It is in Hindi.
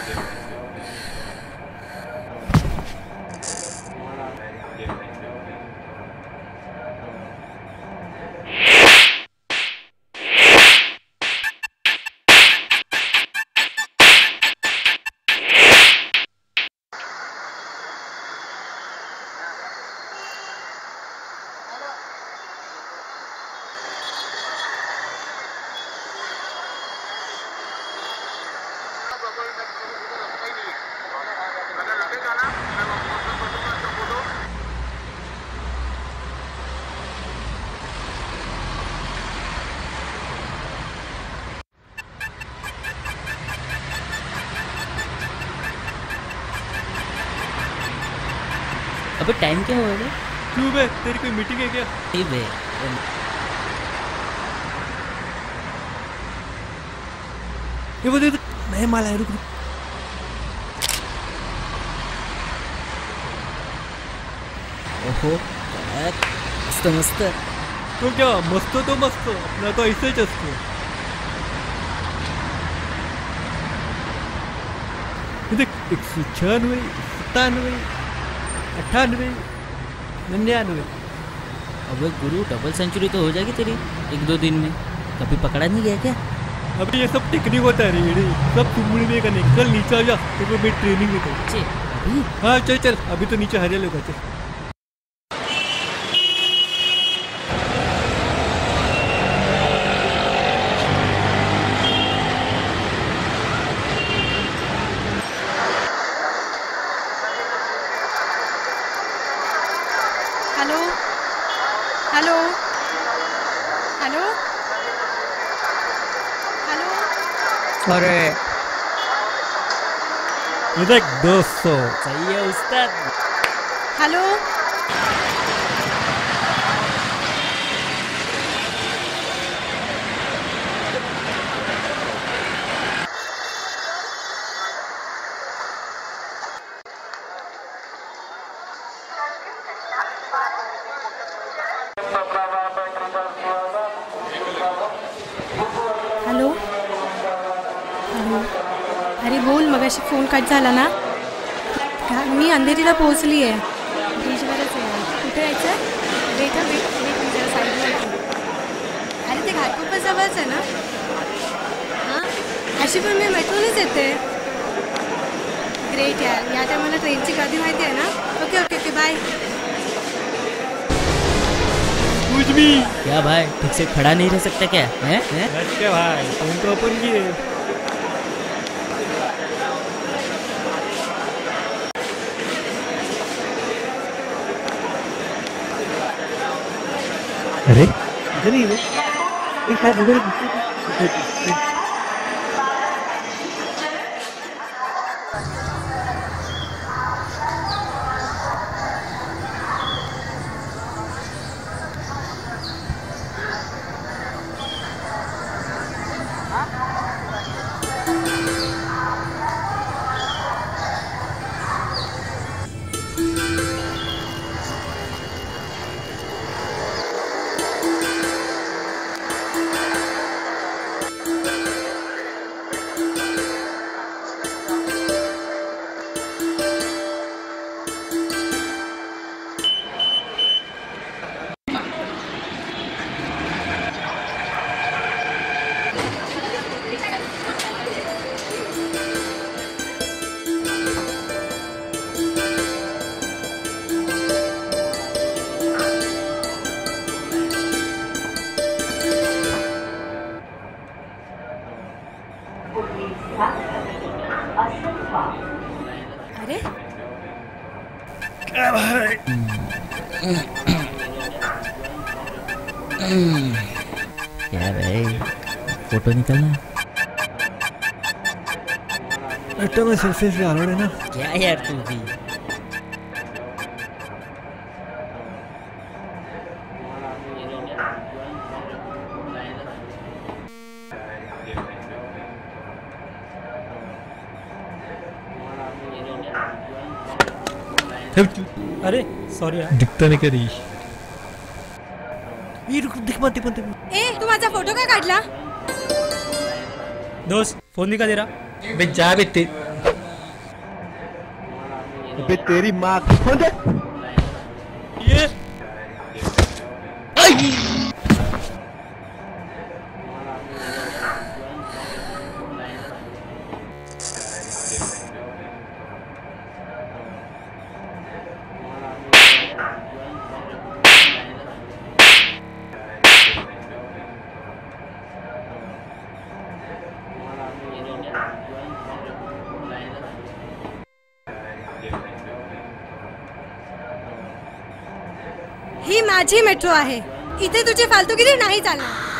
अबे टाइम क्या हुआ? क्यों बे, तेरी कोई मीटिंग है क्या? नहीं बे, ये वो देख, नया माल आया, रुक। ओहो मस्त मस्त। तो क्या मस्त तो मस्त ना, तो ऐसे ही असतो। देख 196, 97, 98, 99। अबे गुरु, डबल सेंचुरी तो हो जाएगी तेरी 1-2 दिन में। कभी पकड़ा नहीं गया क्या? अभी ये सब टेक्निक होता है रे, सब चुमड़ी में करने। चल नीचे आ जा, तो मैं ट्रेनिंग में करूँ। अभी? हाँ चल चल, अभी तो नीचे हरियाली होगा। चल हेलो हेलो हेलो हेलो। अरे ये देख 200। सही है उस्ताद। Hello hello hello. अरे बोल, मगाशी फोन कट झाला ना. मी अंधेरीला पोहोचली आहे. ब्रिजवरच आहे. कुठे यायचं? वेट मी जरा साईडला येते. अरे ते घाटकोपर जवळच आहे ना. हां अशी पण मी मेट्रोनेच येते. ग्रेट यार, या टायमाला ट्रेनची गर्दी माहिती आहे ना. Okay okay okay bye. कुछ भी क्या भाई, ठीक से खड़ा नहीं रह सकता क्या? हैं? क्या भाई, तुम तो अपन की है। अरे इधर ही है, एक साथ इधर। अरे क्या भाई, क्या भाई, फोटो निकलना। तो मैं सेल्फी से आ रहा है ना। क्या यार तू भी। अरे सॉरी यार, दिखता नहीं करी। ये रुक, दिख मत दिख मत। ए तू माझा फोटो का काढला? दोस्त फोन निकाल दे रहा। बे जा बेटे। अबे तेरी माँ की फोन दे। ये ही माझी मेट्रो आहे, इथे तुझी फालतूगिरी नाही चालणार.